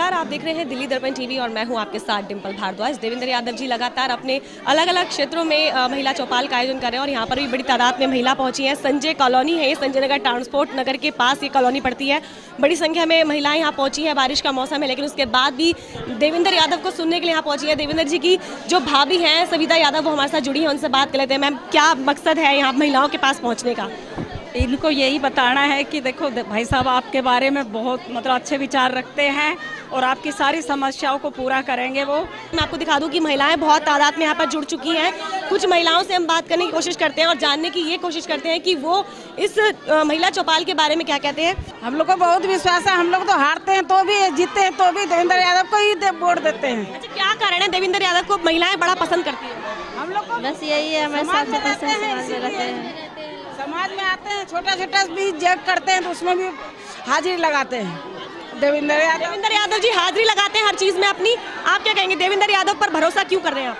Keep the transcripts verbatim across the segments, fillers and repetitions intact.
नमस्कार, आप देख रहे हैं दिल्ली दर्पण टीवी और मैं हूं आपके साथ डिंपल भारद्वाज। देवेंद्र यादव जी लगातार अपने अलग अलग क्षेत्रों में महिला चौपाल का आयोजन कर रहे हैं और यहां पर भी बड़ी तादाद में महिला पहुंची हैं। संजय कॉलोनी है, संजय नगर ट्रांसपोर्ट नगर के पास ये कॉलोनी पड़ती है। बड़ी संख्या में महिलाएं यहाँ पहुंची हैं। बारिश का मौसम है लेकिन उसके बाद भी देवेंद्र यादव को सुनने के लिए यहाँ पहुंची है। देवेंद्र जी की जो भाभी हैं सविता यादव, वो हमारे साथ जुड़ी हैं, उनसे बात कर लेते हैं। मैम, क्या मकसद है यहाँ महिलाओं के पास पहुँचने का? इनको यही बताना है कि देखो भाई साहब आपके बारे में बहुत मतलब अच्छे विचार रखते हैं और आपकी सारी समस्याओं को पूरा करेंगे। वो मैं आपको दिखा दूं कि महिलाएं बहुत तादाद में यहाँ पर जुड़ चुकी हैं। कुछ महिलाओं से हम बात करने की कोशिश करते हैं और जानने की ये कोशिश करते हैं कि वो इस महिला चौपाल के बारे में क्या कहते हैं। हम लोग को बहुत विश्वास है। हम लोग तो हारते हैं तो भी, जीतते हैं तो भी देवेंद्र यादव को ही वोट देते हैं। अच्छा, क्या कारण है देवेंद्र यादव को महिलाएं बड़ा पसंद करती है? हम लोग को बस यही है, हमारे साथ समाज में रहते हैं। समाज में आते हैं, छोटा छोटा भी जग करते हैं तो उसमें भी हाजिरी लगाते हैं। देवेंद्र यादव देवेंद्र यादव जी हाजिरी लगाते हैं हर चीज में अपनी। आप क्या कहेंगे, देवेंद्र यादव पर भरोसा क्यों कर रहे हैं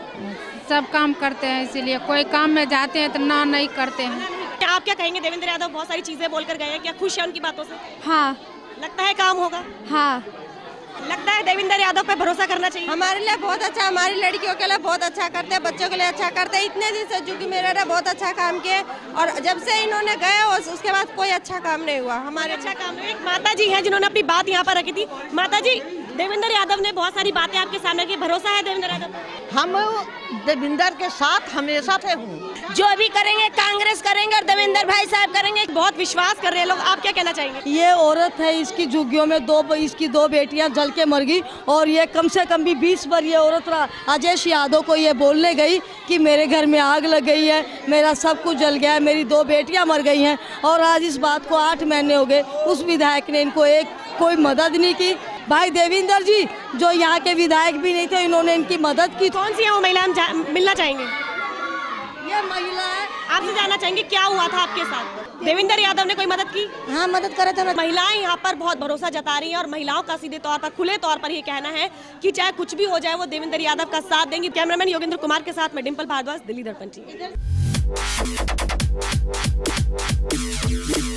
आप? सब काम करते हैं, इसीलिए कोई काम में जाते हैं तो ना नहीं करते हैं। क्या आप क्या कहेंगे, देवेंद्र यादव बहुत सारी चीजें बोलकर गए हैं, क्या खुश है उनकी बातों से? हाँ। लगता है काम होगा? हाँ। लगता है देवेंद्र यादव पे भरोसा करना चाहिए? हमारे लिए बहुत अच्छा, हमारी लड़कियों के लिए बहुत अच्छा करते हैं, बच्चों के लिए अच्छा करते हैं। इतने दिन से चूंकि मेरे बहुत अच्छा काम किए और जब से इन्होंने गए उसके बाद कोई अच्छा काम नहीं हुआ हमारे। अच्छा काम नहीं। एक माता जी है जिन्होंने अपनी बात यहाँ पर रखी थी। माता जी, देवेंद्र यादव ने बहुत सारी बातें आपके सामने की, भरोसा है देवेंद्र यादव? हम देवेंद्र के साथ हमेशा से हूँ। जो भी करेंगे कांग्रेस करेंगे और देवेंद्र भाई साहब करेंगे। बहुत विश्वास कर रहे हैं लोग, आप क्या कहना चाहेंगे? ये औरत है, इसकी झुग्गियों में दो इसकी दो बेटियां जल के मर गई और ये कम से कम भी बीस बार ये औरत अजय यादव को ये बोलने गई कि मेरे घर में आग लग गई है, मेरा सब कुछ जल गया है, मेरी दो बेटियां मर गई हैं। और आज इस बात को आठ महीने हो गए, उस विधायक ने इनको एक कोई मदद नहीं की। भाई देवेंद्र जी जो यहाँ के विधायक भी नहीं थे, इन्होंने इनकी मदद की। कौन सी है वो महिला, हम मिलना चाहेंगे? ये महिला है। आपसे जानना चाहेंगे क्या हुआ था आपके साथ? देवेंद्र यादव ने कोई मदद की? हाँ, मदद करे थे। महिलाएं यहाँ पर बहुत भरोसा जता रही हैं और महिलाओं का सीधे तौर पर, खुले तौर पर ये कहना है कि चाहे कुछ भी हो जाए वो देवेंद्र यादव का साथ देंगी। कैमरामैन योगेंद्र कुमार के साथ मैं डिंपल भारद्वाज, दिल्ली दर्पण टीवी।